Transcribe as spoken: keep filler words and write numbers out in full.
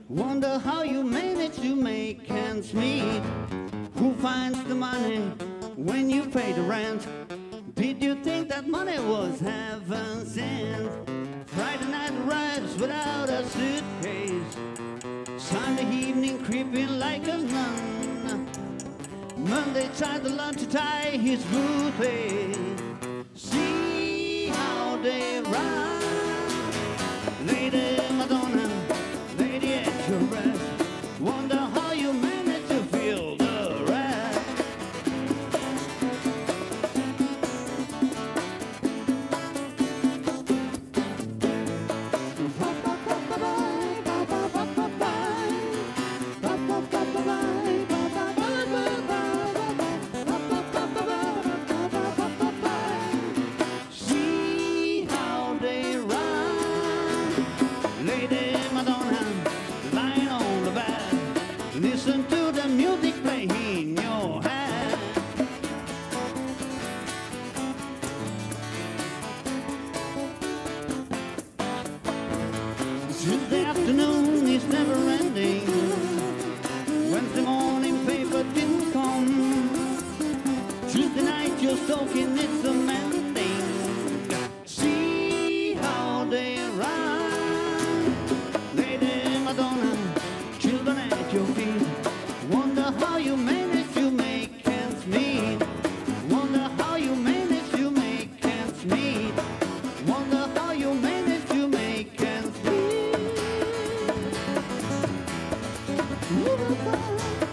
Wonder how you manage to make ends meet. Who finds the money when you pay the rent? Did you think that money was heaven sent? Friday night arrives without a suitcase. Sunday evening creeping like a nun. Monday tried to learn to tie his booty. See how they run. Lady Madonna, lady at your rest. Wonder how you manage to feel the rest. See how they run. Lady Madonna, lying on the bed. Listen to the music playing in your head. Tuesday afternoon is never ending. Wednesday morning paper didn't come. Tuesday night you're soaking, it's a man thing. See how they run. Lady Madonna, children at your feet. Wonder how you manage to make ends meet. Wonder how you manage to make ends meet. Wonder how you manage to make ends meet.